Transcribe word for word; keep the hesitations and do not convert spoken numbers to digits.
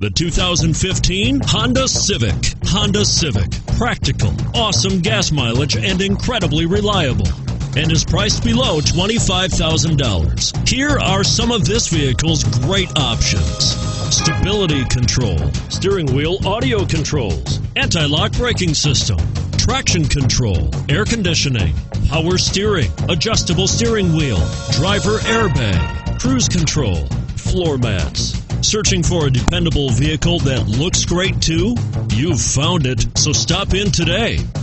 The two thousand fifteen Honda Civic. Honda Civic. Practical, awesome gas mileage, and incredibly reliable. And is priced below twenty-five thousand dollars. Here are some of this vehicle's great options: stability control, steering wheel audio controls, anti-lock braking system, traction control, air conditioning, power steering, adjustable steering wheel, driver airbag, cruise control, floor mats. Searching for a dependable vehicle that looks great too? You've found it, so stop in today.